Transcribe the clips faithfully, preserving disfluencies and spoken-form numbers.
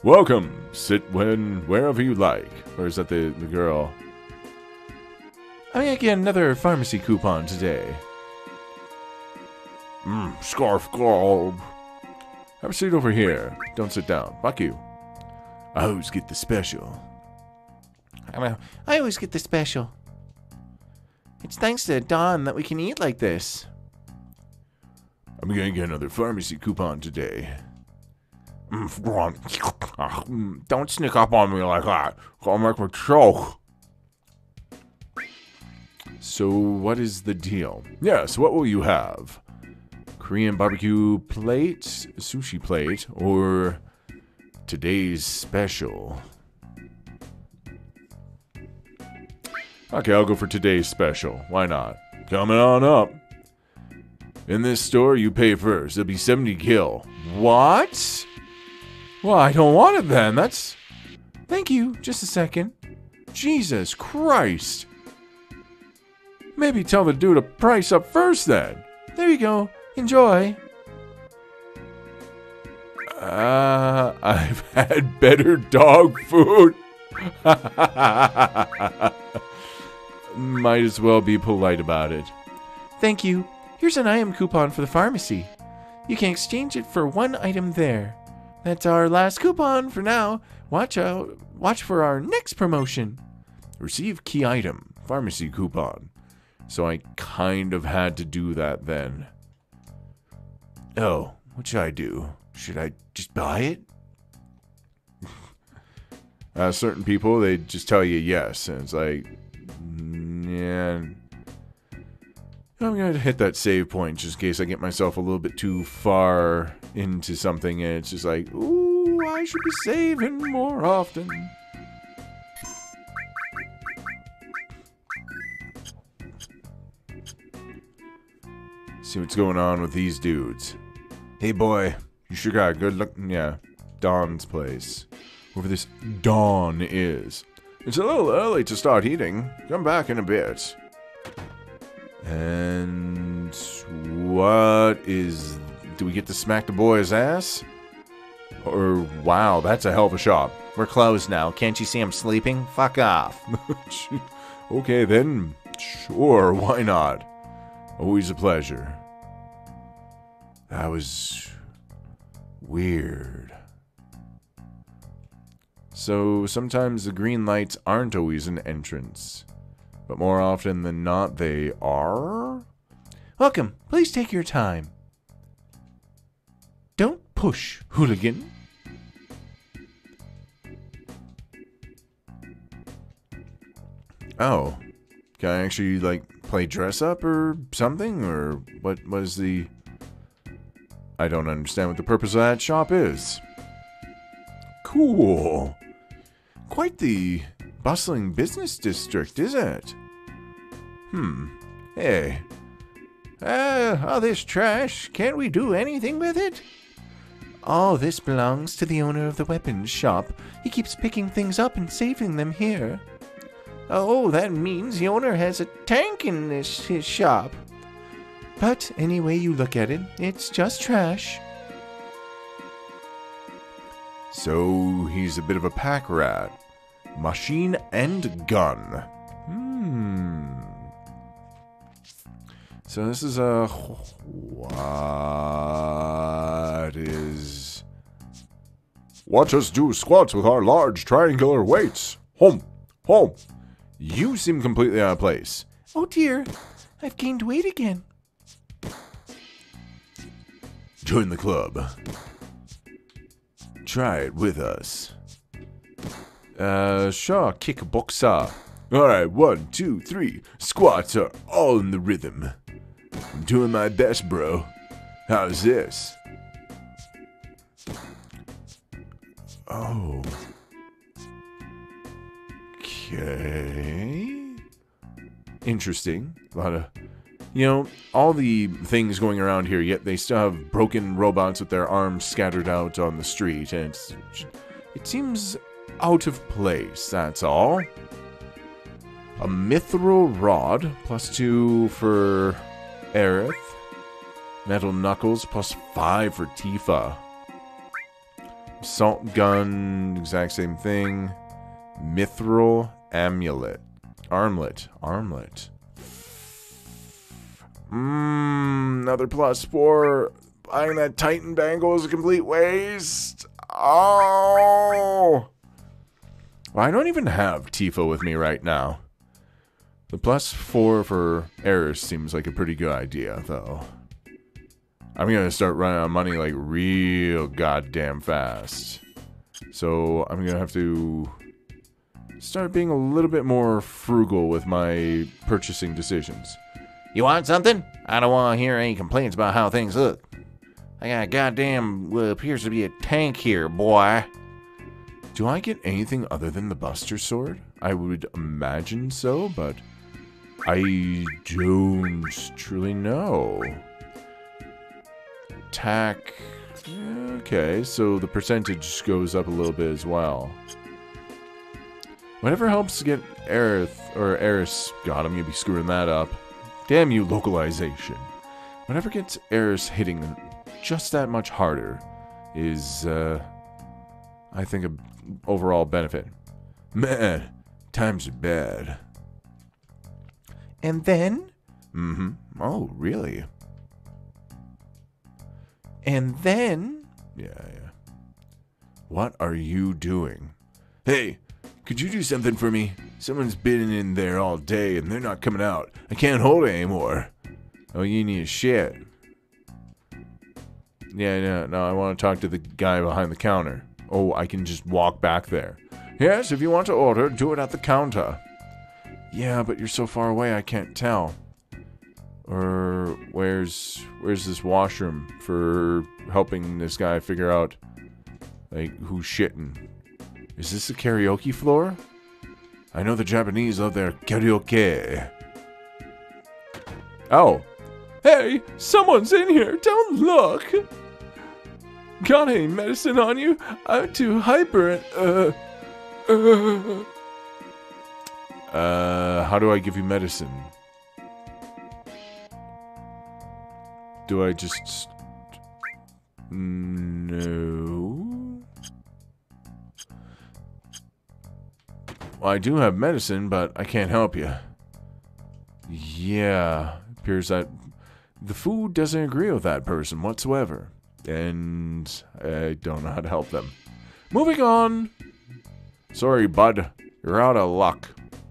Welcome. Sit when, wherever you like. Or is that the, the girl? I may get another pharmacy coupon today. Mmm, scarf gold. Have a seat over here. Don't sit down. Fuck you. I always get the special. I I always get the special. It's thanks to Dawn that we can eat like this. I'm gonna get another pharmacy coupon today. Mm, don't sneak up on me like that. I'll make me choke. So, what is the deal? Yes, what will you have? Korean barbecue plate, sushi plate, or today's special? Okay, I'll go for today's special. Why not? Coming on up. In this store, you pay first. It'll be seventy gil. What? Well, I don't want it then. That's... Thank you. Just a second. Jesus Christ. Maybe tell the dude to price up first then. There you go. Enjoy. Uh, I've had better dog food. Might as well be polite about it. Thank you. Here's an item coupon for the pharmacy. You can exchange it for one item there. That's our last coupon for now. Watch out. Watch for our next promotion. Receive key item. Pharmacy coupon. So I kind of had to do that then. Oh, what should I do? Should I just buy it? uh, certain people, they just tell you yes. And it's like, yeah. I'm going to hit that save point just in case I get myself a little bit too far into something and it's just like, ooh, I should be saving more often. See what's going on with these dudes. Hey boy, you sure got a good look. Yeah, Dawn's place. Whoever this Dawn is. It's a little early to start eating. Come back in a bit. And what is... Do we get to smack the boy's ass? Or, wow, that's a hell of a shop. We're closed now. Can't you see I'm sleeping? Fuck off. Okay, then, sure, why not? Always a pleasure. That was... weird. So, sometimes the green lights aren't always an entrance. But more often than not, they are? Welcome. Please take your time. Don't push, hooligan. Oh. Can I actually, like, play dress up or something? Or what was the... I don't understand what the purpose of that shop is. Cool. Quite the bustling business district, isn't it? Hmm. Hey. Uh, all this trash, can't we do anything with it? All this belongs to the owner of the weapons shop. He keeps picking things up and saving them here. Oh, that means the owner has a tank in this his shop. But any way you look at it, it's just trash. So he's a bit of a pack rat. Machine and gun. Hmm. So this is a... What is... Watch us do squats with our large triangular weights. Home. Home. You seem completely out of place. Oh dear. I've gained weight again. Join the club. Try it with us. Uh, sure, kickboxer. Alright, one, two, three. Squats are all in the rhythm. I'm doing my best, bro. How's this? Oh. Okay. Interesting. A lot of... You know, all the things going around here, yet they still have broken robots with their arms scattered out on the street, and it's, it seems out of place, that's all. A mithril rod, plus two for Aerith. Metal knuckles, plus five for Tifa. Salt gun, exact same thing. Mithril amulet. Armlet. Armlet. Mmm, another plus four. Buying that Titan bangle is a complete waste. Oh! Well, I don't even have Tifa with me right now. The plus four for Eris seems like a pretty good idea, though. I'm gonna start running out of money like real goddamn fast. So I'm gonna have to start being a little bit more frugal with my purchasing decisions. You want something? I don't want to hear any complaints about how things look. I got a goddamn what appears to be a tank here, boy. Do I get anything other than the Buster Sword? I would imagine so, but I don't truly know. Attack. Okay, so the percentage goes up a little bit as well. Whatever helps get Aerith, or Eris, God, I'm gonna be screwing that up. Damn you, localization. Whatever gets Eris hitting just that much harder is, uh, I think, an overall benefit. Man, times are bad. And then? Mm-hmm. Oh, really? And then? Yeah, yeah. What are you doing? Hey, could you do something for me? Someone's been in there all day and they're not coming out. I can't hold it anymore. Oh, you need shit. Yeah, no, no, I want to talk to the guy behind the counter. Oh, I can just walk back there. Yes, if you want to order, do it at the counter. Yeah, but you're so far away I can't tell. Or where's where's this washroom for helping this guy figure out like who's shitting? Is this the karaoke floor? I know the Japanese love their karaoke. Oh. Hey, someone's in here. Don't look. Got any medicine on you? I'm too hyper and uh uh Uh how do I give you medicine? Do I just... No... Well, I do have medicine, but I can't help you. Yeah, appears that the food doesn't agree with that person whatsoever. And I don't know how to help them. Moving on! Sorry, bud. You're out of luck.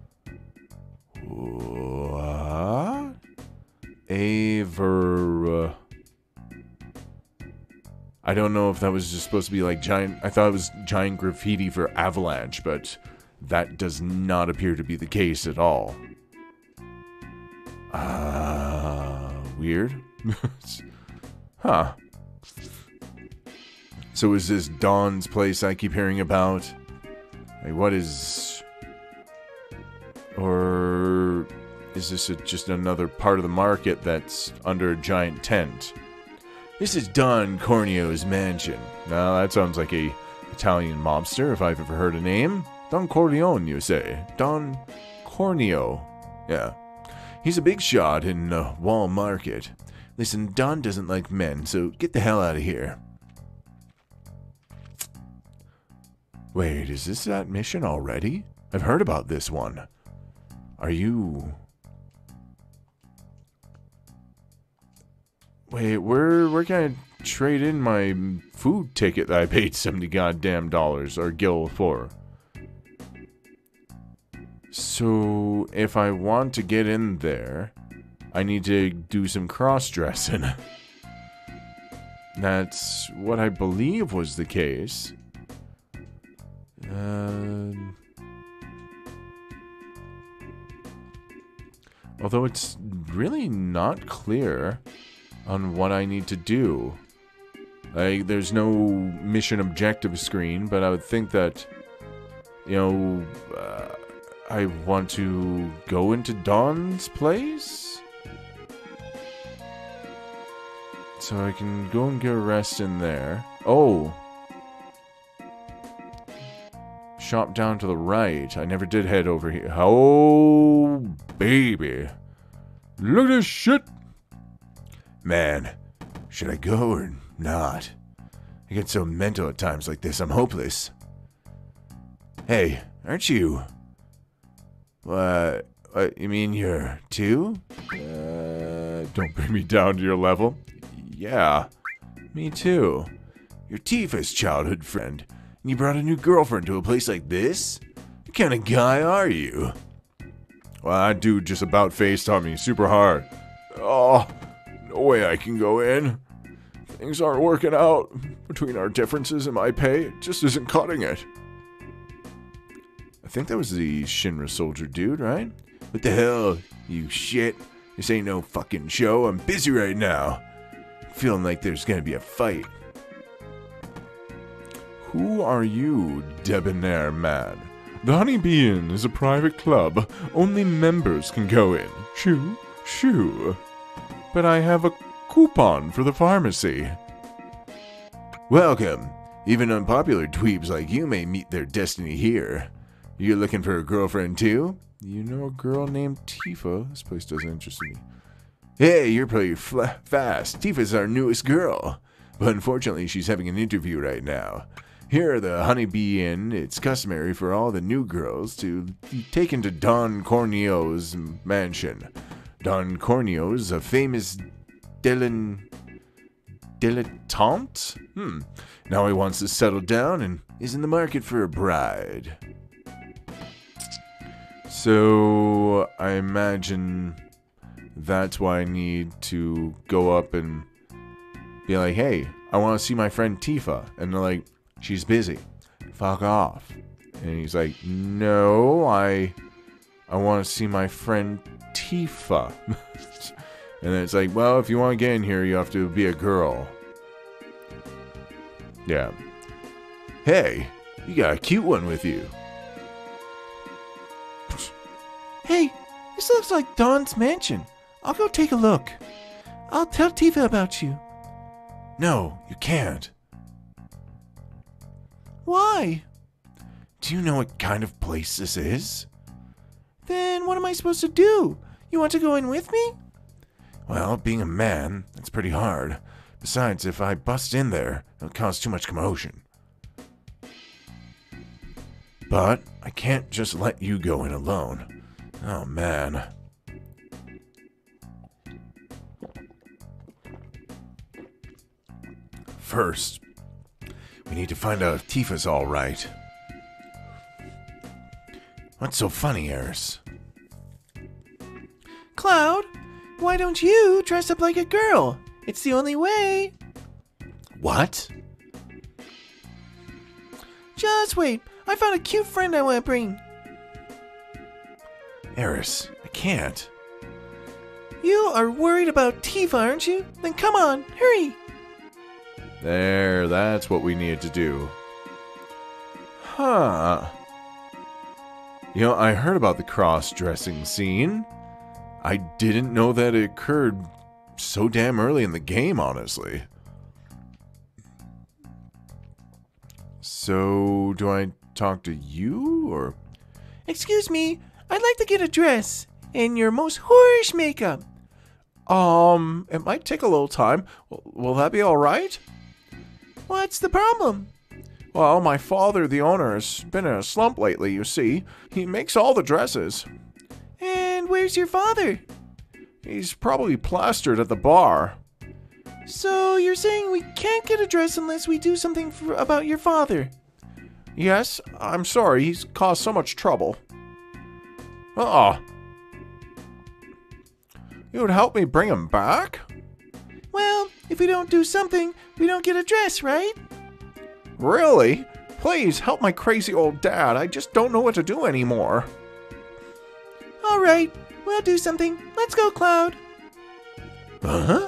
What? Aver... I don't know if that was just supposed to be like giant... I thought it was giant graffiti for Avalanche, but that does not appear to be the case at all. Ah, uh, weird. Huh. So is this Dawn's place I keep hearing about? Like, what is... Or... Is this a, just another part of the market that's under a giant tent? This is Don Corneo's mansion. Now, that sounds like a Italian mobster, if I've ever heard a name. Don Corleone, you say? Don Corneo. Yeah. He's a big shot in the Wall Market. Listen, Don doesn't like men, so get the hell out of here. Wait, is this that mission already? I've heard about this one. Are you... Wait, where where can I trade in my food ticket that I paid seventy goddamn dollars or gil for? So if I want to get in there, I need to do some cross-dressing. That's what I believe was the case. Uh, although it's really not clear on what I need to do. Like, there's no mission objective screen, but I would think that, you know, uh, I want to go into Dawn's place? So I can go and get a rest in there. Oh! Shop down to the right. I never did head over here. Oh, baby. Look at this shit! Man, should I go or not? I I get so mental at times like this, I'm hopeless. Hey, aren't you? What? What, you mean you're two? Uh, don't bring me down to your level. Yeah, me too. You're Tifa's childhood friend, and you brought a new girlfriend to a place like this? What kind of guy are you? Well, that dude just about FaceTimed me super hard. Oh, no way I can go in. Things aren't working out. Between our differences and my pay, it just isn't cutting it. I think that was the Shinra soldier dude, right? What the hell, you shit? This ain't no fucking show. I'm busy right now. Feeling like there's gonna be a fight. Who are you, debonair man? The Honey Bee Inn is a private club. Only members can go in. Shoo, shoo. But I have a coupon for the pharmacy. Welcome. Even unpopular dweebs like you may meet their destiny here. You looking for a girlfriend too? You know a girl named Tifa? This place doesn't interest me. Hey, you're pretty fla- fast. Tifa's our newest girl. But unfortunately, she's having an interview right now. Here at the Honey Bee Inn, it's customary for all the new girls to be taken to Don Corneo's mansion. Don Corneo's a famous Dylan... dilettante? Hmm. Now he wants to settle down and is in the market for a bride. So, I imagine that's why I need to go up and be like, hey, I want to see my friend Tifa. And they're like, she's busy. Fuck off. And he's like, no, I I want to see my friend Tifa. And then it's like, well, if you want to get in here, you have to be a girl. Yeah. Hey, you got a cute one with you. Hey, this looks like Don's mansion. I'll go take a look. I'll tell Tifa about you. No, you can't. Why? Do you know what kind of place this is? Then what am I supposed to do? You want to go in with me? Well, being a man, that's pretty hard. Besides, if I bust in there, it'll cause too much commotion. But I can't just let you go in alone. Oh, man. First, we need to find out if Tifa's all right. What's so funny, Eris? Cloud, why don't you dress up like a girl? It's the only way. What? Just wait. I found a cute friend I want to bring. Eris, I can't. You are worried about Tifa, aren't you? Then come on, hurry. There, that's what we needed to do. Huh. You know, I heard about the cross-dressing scene. I didn't know that it occurred so damn early in the game, honestly. So, do I talk to you, or... Excuse me, I'd like to get a dress and your most whorish makeup. Um, it might take a little time. Will that be alright? What's the problem? Well, my father, the owner, has been in a slump lately, you see. He makes all the dresses. And where's your father? He's probably plastered at the bar. So you're saying we can't get a dress unless we do something for, about your father? Yes, I'm sorry. He's caused so much trouble. Uh-uh. You would help me bring him back? Well, if we don't do something, we don't get a dress, right? Really? Please, help my crazy old dad. I just don't know what to do anymore. All right, we'll do something. Let's go, Cloud. Uh-huh.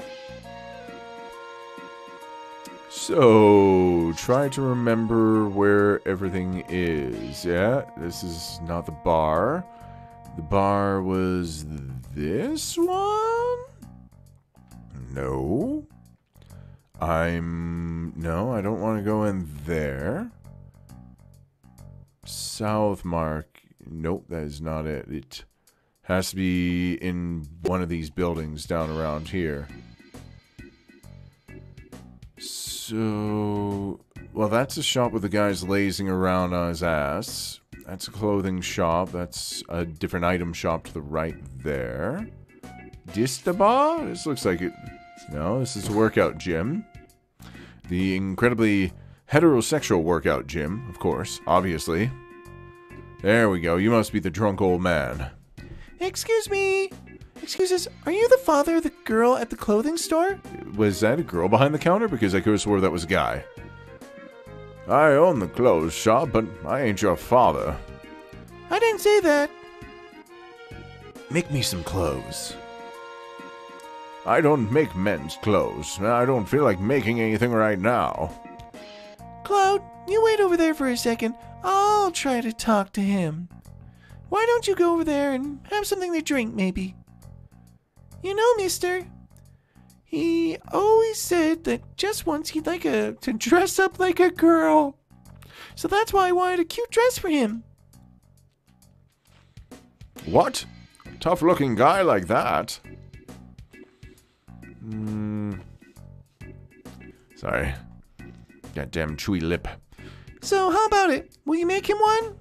So, try to remember where everything is. Yeah, this is not the bar. The bar was this one? No. I'm... No, I don't want to go in there. Southmark. Nope, that is not it. It has to be in one of these buildings down around here. So So, well, that's a shop with the guys lazing around on his ass. That's a clothing shop. That's a different item shop to the right there. This the bar? This looks like it. No, this is a workout gym. The incredibly heterosexual workout gym, of course, obviously. There we go. You must be the drunk old man. Excuse me. Excuse us, are you the father of the girl at the clothing store? Was that a girl behind the counter? Because I could have swore that was a guy. I own the clothes shop, but I ain't your father. I didn't say that. Make me some clothes. I don't make men's clothes. I don't feel like making anything right now. Cloud, you wait over there for a second. I'll try to talk to him. Why don't you go over there and have something to drink, maybe? You know, mister, he always said that just once he'd like a, to dress up like a girl. So that's why I wanted a cute dress for him. What? Tough-looking guy like that? Hmm. Sorry. Goddamn chewy lip. So how about it? Will you make him one?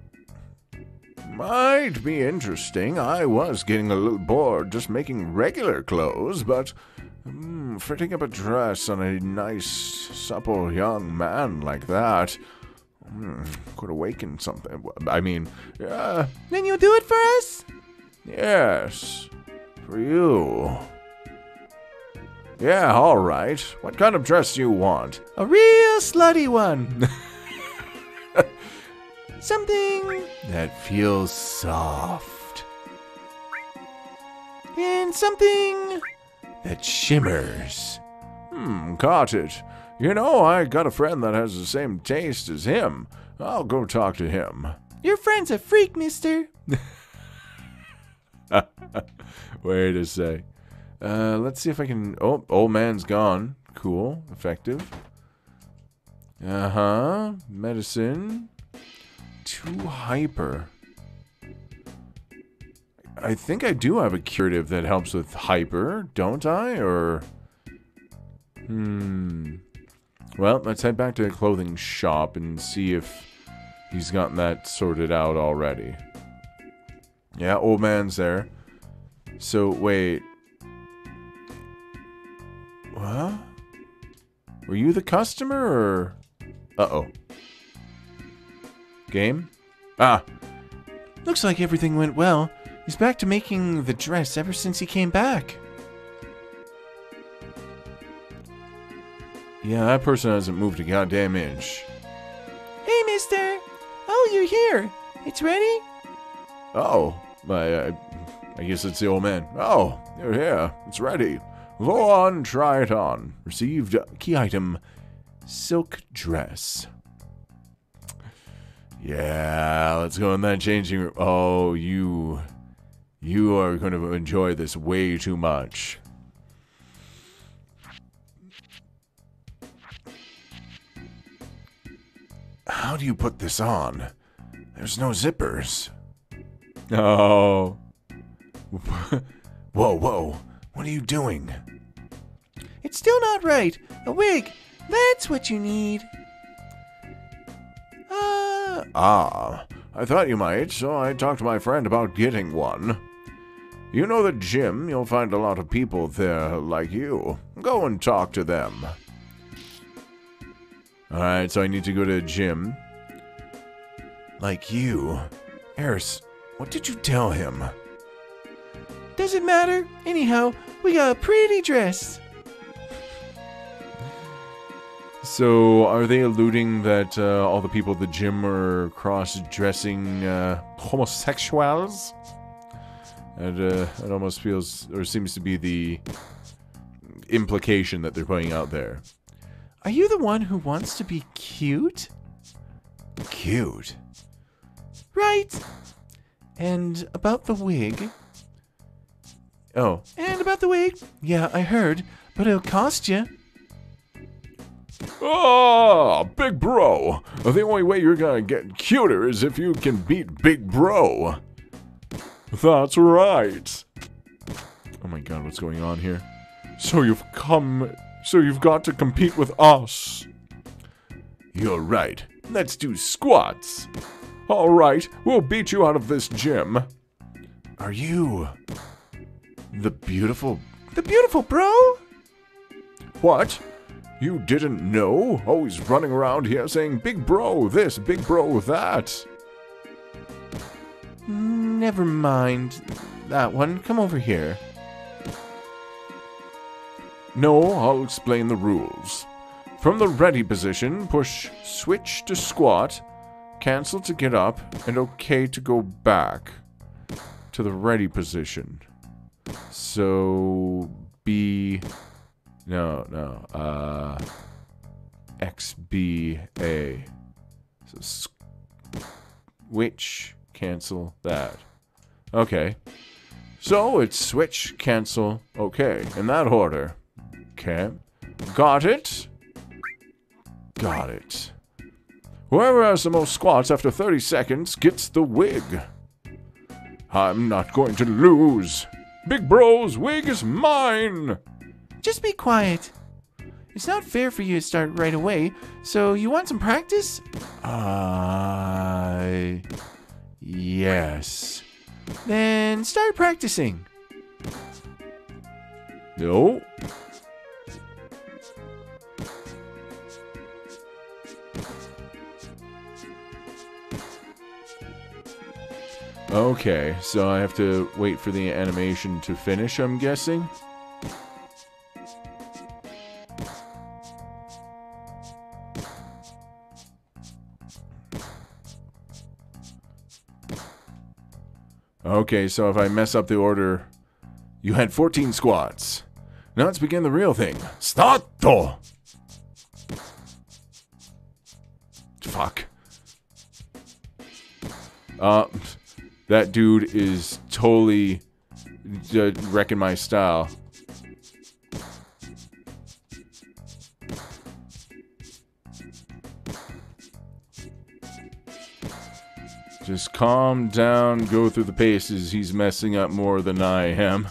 Might be interesting. I was getting a little bored just making regular clothes, but mm, fitting up a dress on a nice, supple young man like that mm, could awaken something. I mean, yeah. Then you'll do it for us? Yes, for you. Yeah, all right. What kind of dress do you want? A real slutty one. Something that feels soft. And something that shimmers. Hmm, caught it. You know, I got a friend that has the same taste as him. I'll go talk to him. Your friend's a freak, mister. Wait a sec. Uh, let's see if I can... Oh, old man's gone. Cool. Effective. Uh-huh. Medicine. Too hyper. I think I do have a curative that helps with hyper, don't I? Or... Hmm... Well, let's head back to the clothing shop and see if he's gotten that sorted out already. Yeah, old man's there. So, wait. What? Were you the customer, or... Uh-oh. Game? Ah. Looks like everything went well. He's back to making the dress ever since he came back. Yeah, that person hasn't moved a goddamn inch. Hey, mister! Oh, you're here! It's ready? Oh, I, I, I guess it's the old man. Oh, you're here. It's ready. Go on, try it on. Received key item, silk dress. Yeah, let's go in that changing room. Oh, you... You are going to enjoy this way too much. How do you put this on? There's no zippers. Oh. Whoa, whoa. What are you doing? It's still not right. A wig. That's what you need. Uh, ah. I thought you might, so I talked to my friend about getting one. You know the gym, you'll find a lot of people there like you. Go and talk to them. Alright, so I need to go to a gym. Like you. Eris, what did you tell him? Doesn't matter. Anyhow, we got a pretty dress. So, are they alluding that uh, all the people at the gym are cross-dressing uh, homosexuals? And uh, it almost feels, or seems to be the implication that they're putting out there. Are you the one who wants to be cute? Cute? Right. And about the wig? Oh. And about the wig? Yeah, I heard, but it'll cost you. Oh, Big Bro. The only way you're gonna get cuter is if you can beat Big Bro. That's right. Oh my god, what's going on here? So you've come so you've got to compete with us. You're right. Let's do squats. All right, we'll beat you out of this gym. Are you the beautiful, the beautiful bro? What? You didn't know? Always running around here saying, big bro this, big bro that. Never mind that one. Come over here. No, I'll explain the rules. From the ready position, push switch to squat, cancel to get up, and OK to go back to the ready position. So, B... No, no. Uh, X, B, A. So, switch, cancel that. Okay. So, it's switch, cancel, OK. In that order. Okay. Got it? Got it. Whoever has the most squats after thirty seconds gets the wig. I'm not going to lose. Big Bro's wig is mine. Just be quiet. It's not fair for you to start right away, so you want some practice? Uh... Yes. Then start practicing. No. Okay, so I have to wait for the animation to finish, I'm guessing? Okay, so if I mess up the order, you had fourteen squats. Now let's begin the real thing. Stato! Fuck. Uh... That dude is totally uh, wrecking my style. Just calm down, go through the paces. He's messing up more than I am.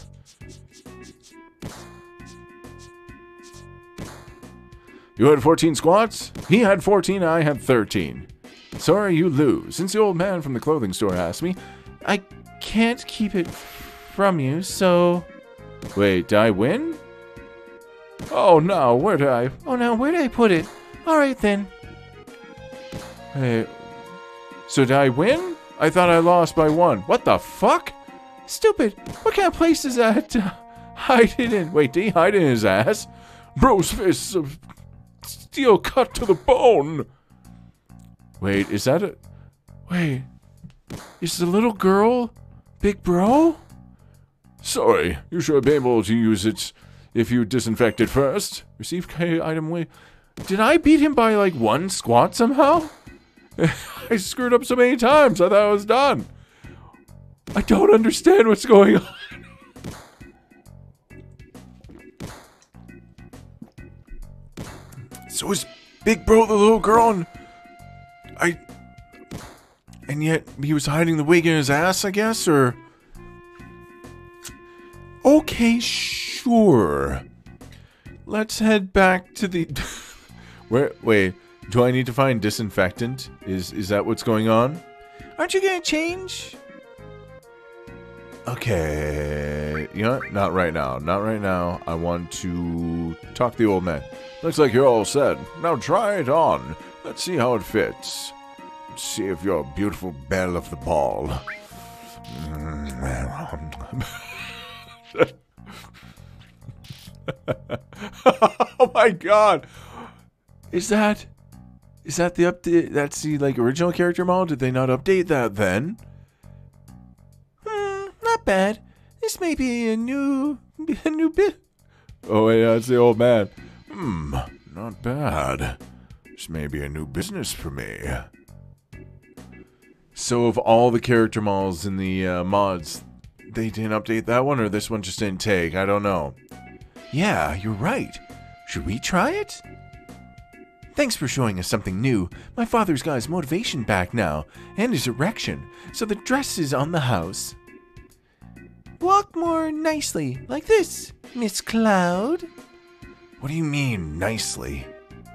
You had fourteen squats? He had fourteen, I had thirteen. Sorry, you lose. Since the old man from the clothing store asked me, I can't keep it from you, so... Wait, did I win? Oh no, where did I... Oh no, where did I put it? Alright then. Hey, so did I win? I thought I lost by one. What the fuck? Stupid. What kind of place is that? Uh, hide it in. Wait, did he hide in his ass? Bro's fists of steel cut to the bone. Wait, is that a... Wait... Is the little girl Big Bro? Sorry, you should be able to use it if you disinfect it first. Receive K item way. Did I beat him by like one squat somehow? I screwed up so many times, I thought I was done. I don't understand what's going on. So is Big Bro the little girl and... I... And yet, he was hiding the wig in his ass, I guess, or... Okay, sure. Let's head back to the... Where... Wait, do I need to find disinfectant? Is is that what's going on? Aren't you gonna change? Okay... You know what? Not right now. Not right now. I want to talk to the old man. Looks like you're all set. Now try it on. Let's see how it fits. See if you're a beautiful belle of the ball. Oh my god! Is that... Is that the update? That's the, like, original character model? Did they not update that then? Hmm, not bad. This may be a new... a new bit. Oh, yeah, that's the old man. Hmm, not bad. This may be a new business for me. So of all the character models in the uh, mods, they didn't update that one, or this one just didn't take? I don't know. Yeah, you're right. Should we try it? Thanks for showing us something new. My father's got his motivation back now, and his erection, so the dress is on the house. Walk more nicely, like this, Miss Cloud. What do you mean, nicely?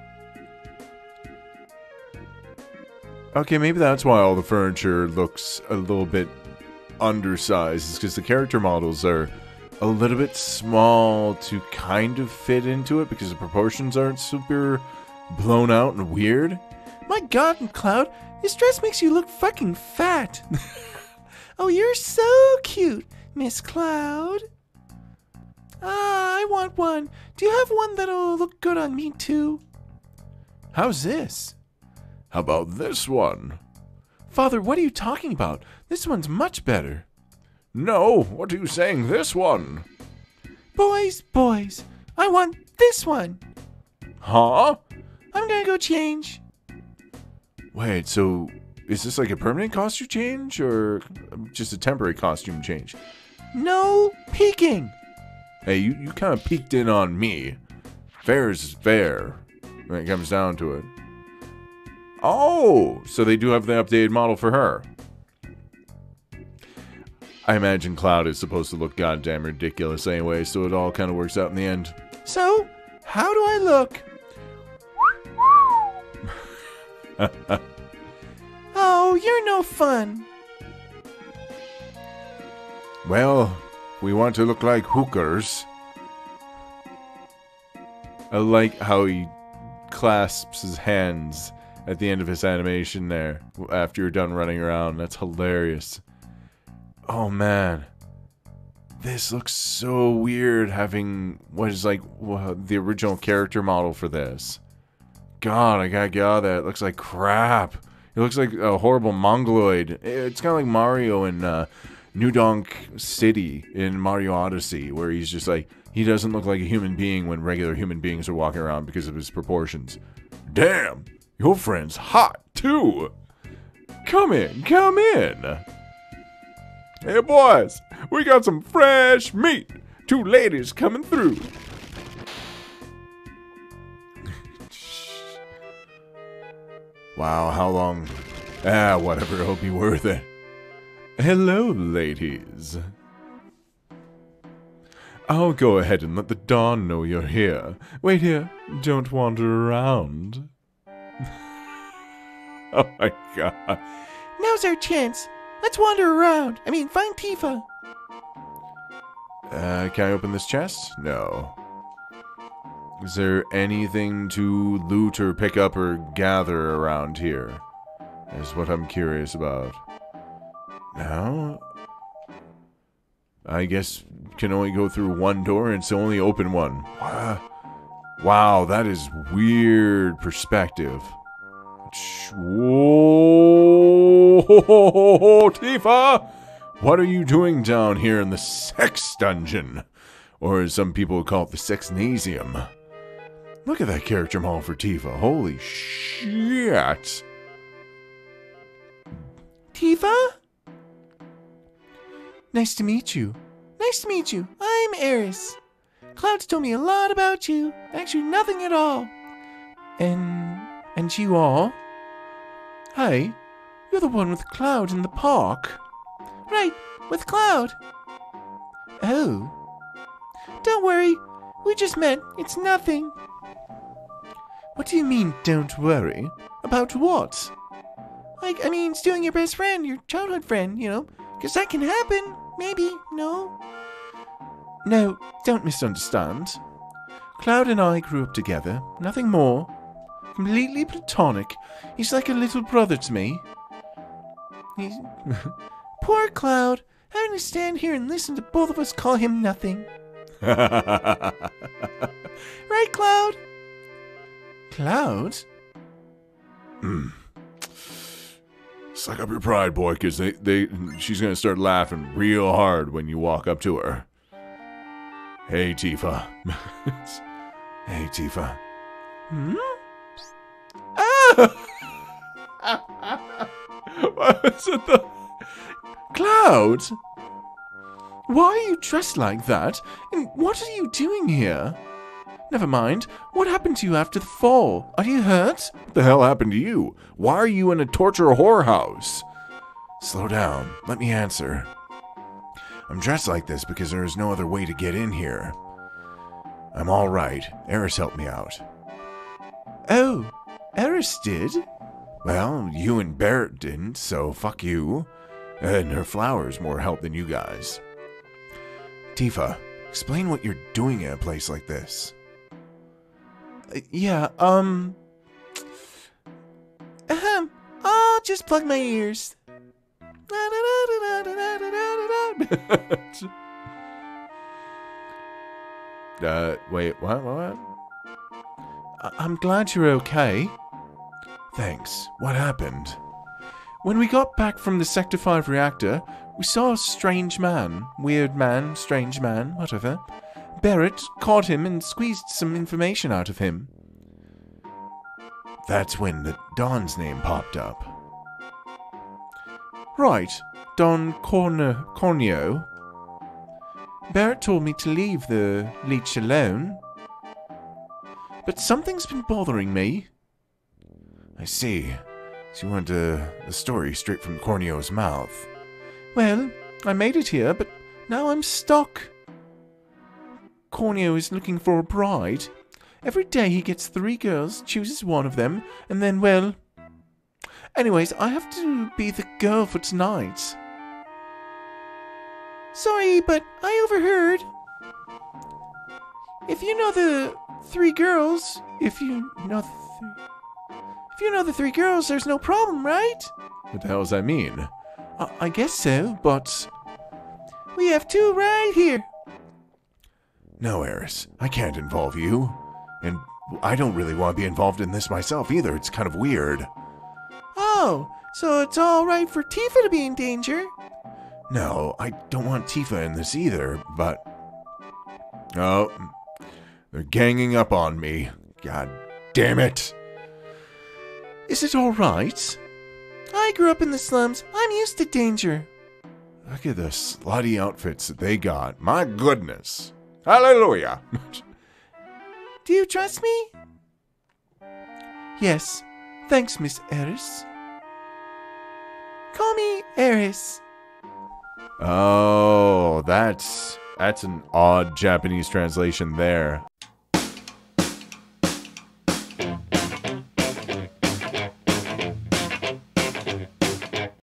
Okay, maybe that's why all the furniture looks a little bit undersized. It's because the character models are a little bit small to kind of fit into it because the proportions aren't super blown out and weird. My God, Cloud, this dress makes you look fucking fat. Oh, you're so cute, Miss Cloud. Ah, I want one. Do you have one that'll look good on me, too? How's this? How about this one? Father, what are you talking about? This one's much better. No, what are you saying, this one? Boys, boys, I want this one. Huh? I'm gonna go change. Wait, so is this like a permanent costume change or just a temporary costume change? No peeking. Hey, you, you kind of peeked in on me. Fair is fair when it comes down to it. Oh, so they do have the updated model for her. I imagine Cloud is supposed to look goddamn ridiculous anyway, so it all kind of works out in the end. So, how do I look? Oh, you're no fun. Well, we want to look like hookers. I like how he clasps his hands at the end of his animation there after you're done running around. That's hilarious. Oh man, this looks so weird having what is like the original character model for this. God, I gotta get out of that. It looks like crap. It looks like a horrible mongoloid. It's kind of like Mario in uh, New Donk City in Mario Odyssey, where he's just like, he doesn't look like a human being when regular human beings are walking around because of his proportions. Damn, your friend's hot too. Come in, come in. Hey boys, we got some fresh meat. Two ladies coming through. Wow, how long? Ah, whatever, it'll be worth it. Hello, ladies. I'll go ahead and let the Dawn know you're here. Wait here, don't wander around. Oh my god. Now's our chance. Let's wander around. I mean, find Tifa. Uh, can I open this chest? No. Is there anything to loot or pick up or gather around here? Is what I'm curious about. No? I guess can only go through one door and it's the only open one. Wow, that is weird perspective. Whoa, Tifa! What are you doing down here in the sex dungeon? Or as some people call it, the sexnasium. Look at that character model for Tifa. Holy shit. Tifa? Nice to meet you. Nice to meet you. I'm Eris. Cloud's told me a lot about you. Actually, nothing at all. And... and you all? Hey, you're the one with Cloud in the park. Right, with Cloud. Oh. Don't worry. We just met. It's nothing. What do you mean, don't worry? About what? Like, I mean, stealing your best friend, your childhood friend, you know? Because that can happen. Maybe. No? No, don't misunderstand. Cloud and I grew up together. Nothing more. Completely platonic. He's like a little brother to me. He's... Poor Cloud. Having to stand here and listen to both of us call him nothing. Right, Cloud? Cloud? Hmm. Suck up your pride, boy, because they, they, she's going to start laughing real hard when you walk up to her. Hey, Tifa. Hey, Tifa. Hmm? Ah! What was it? The... Cloud? Why are you dressed like that? And what are you doing here? Never mind. What happened to you after the fall? Are you hurt? What the hell happened to you? Why are you in a torture whorehouse? Slow down. Let me answer. I'm dressed like this because there is no other way to get in here. I'm all right. Eris helped me out. Oh, Eris did? Well, you and Barrett didn't, so fuck you. And her flower's more help than you guys. Tifa, explain what you're doing in a place like this. Uh, yeah, um... Ahem, I'll just plug my ears. uh, wait, what, what? I- I'm glad you're okay. Thanks. What happened? When we got back from the Sector five reactor, we saw a strange man. Weird man, strange man, whatever. Barrett caught him and squeezed some information out of him. That's when the Don's name popped up. Right, Don Corner Corneo. Barrett told me to leave the leech alone. But something's been bothering me. I see. So you want uh, the story straight from Corneo's mouth. Well, I made it here, but now I'm stuck. Corneo is looking for a bride. Every day he gets three girls, chooses one of them, and then, well... Anyways, I have to be the girl for tonight. Sorry, but I overheard. If you know the three girls, if you know the three... If you know the three girls, there's no problem, right? What the hell does that mean? I, I guess so, but... We have two right here. No, Eris, I can't involve you. And I don't really want to be involved in this myself either. It's kind of weird. Oh, so it's all right for Tifa to be in danger? No, I don't want Tifa in this either, but... Oh, they're ganging up on me. God damn it. Is it all right? I grew up in the slums. I'm used to danger. Look at the slutty outfits that they got. My goodness. Hallelujah. Do you trust me? Yes. Thanks, Miss Eris. Call me Eris. Oh, that's that's an odd Japanese translation there.